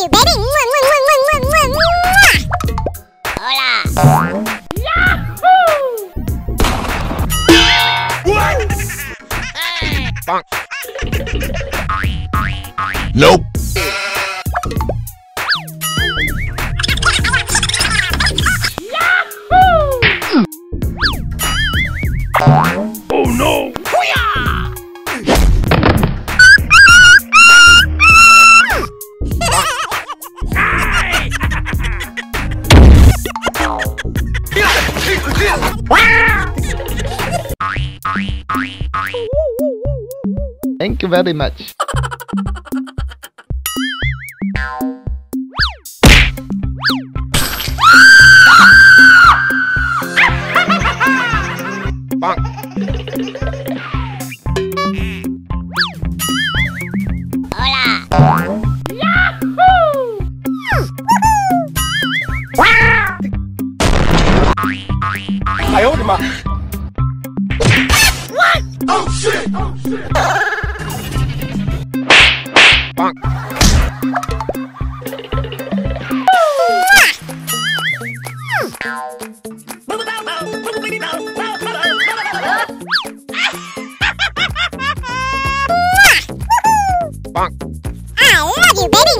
you, baby. Hola. Yahoo! What? Hey. Bonk. Nope. Yahoo! Oh no! Thank you very much. Bonk. Hola. Yahoo! I owed him up. What? Oh shit! Oh shit! Bonk. Bonk. I love you, baby.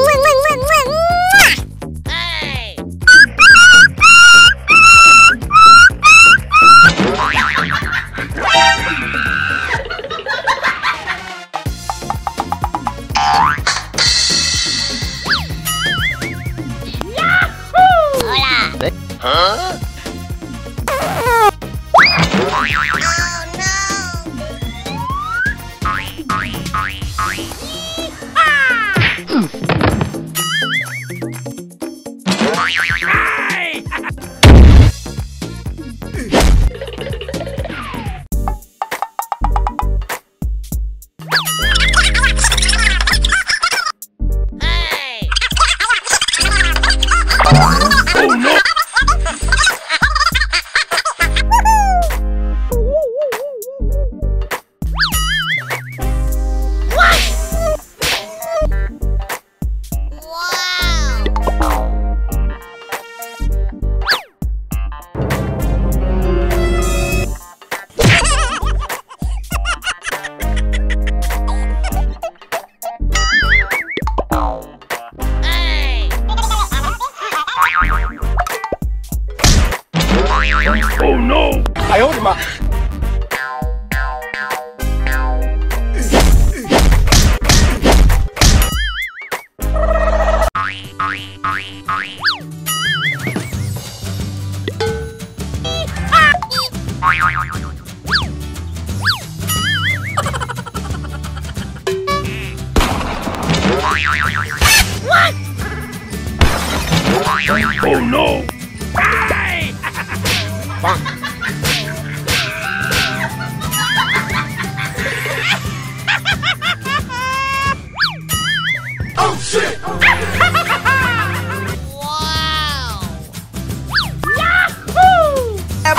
Hey. Yahoo! Hola. Huh? Oh no! I owed him up. What? Oh no! Bonk. Oh shit! Wow! Yahoo!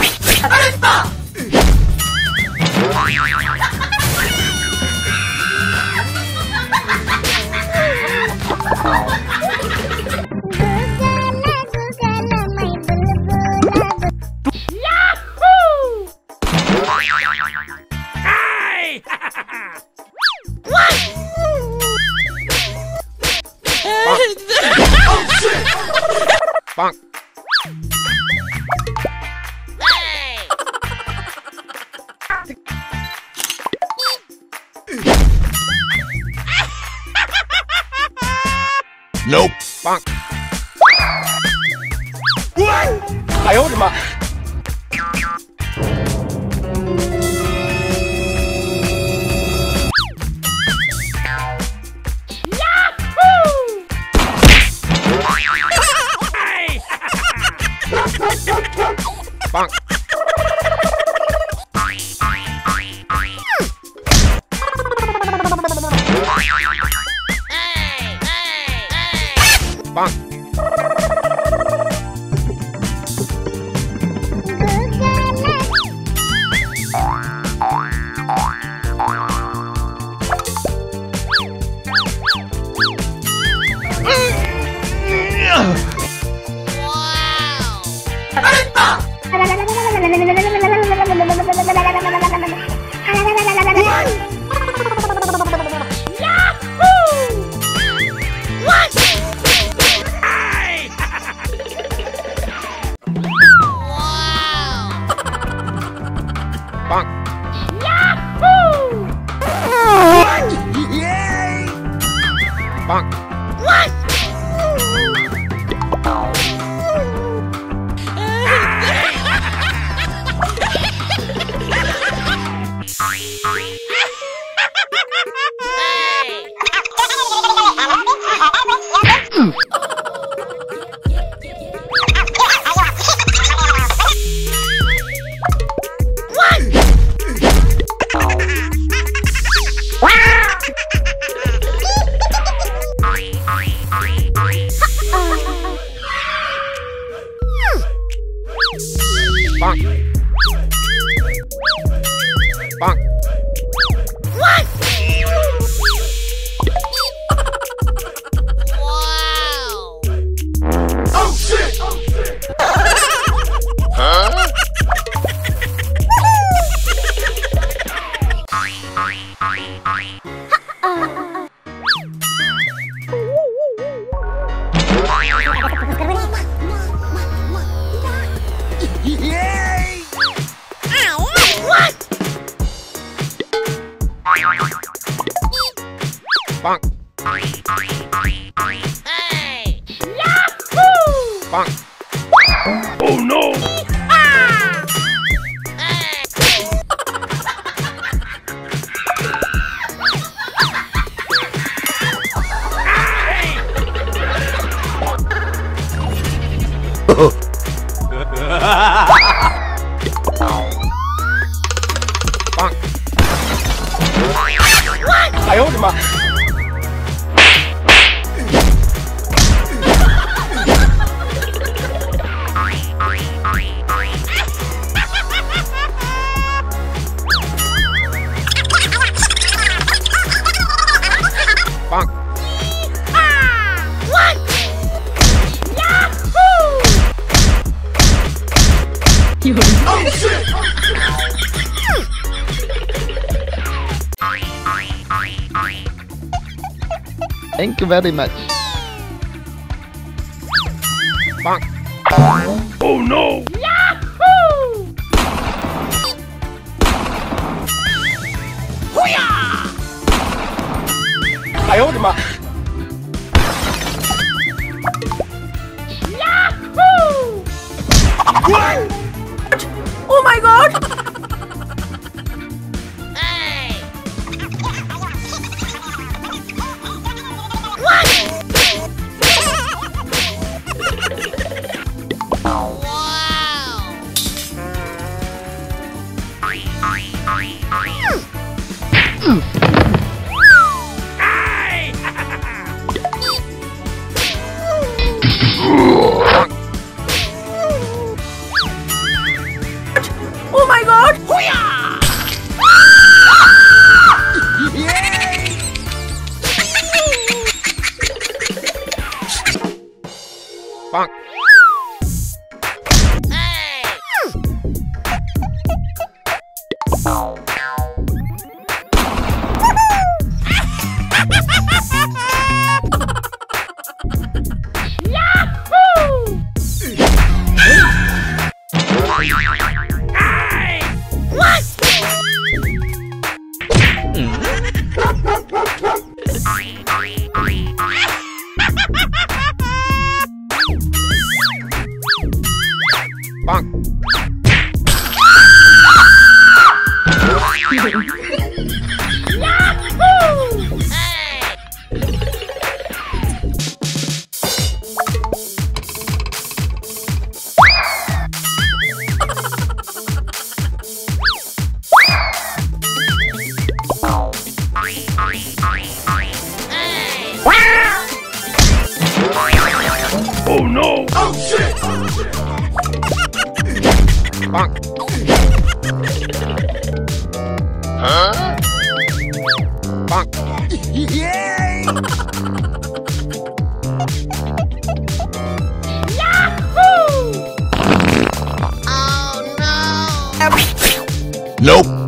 Yahoo! Hey! What? Oh shit! Bonk. Hey! Nope. Bonk. What? I owed him up. Bonk. Bonk. Bonk. What? Bonk. Bonk. What? Wow. Oh shit! Huh? Yay! What? Bonk. Hey! Yahoo! Bonk. Oh no! Ah! Hey! Bonk. What? I owed him up. Bonk. What? Yahoo! Oh shit! Thank you very much. Bonk. Oh no! Yahoo! Hoo-yah! I owed him up. Yahoo! What? Oh my god! Hey! What? Wow! Oh my god! Hoo-yah! Yay! Bonk. Hey! Yahoo! What? Bonk. Yahoo! Hey! Hey! Oh no! Oh shit! Bonk. Huh? Bonk. Yay! Yahoo! Oh no! Nope.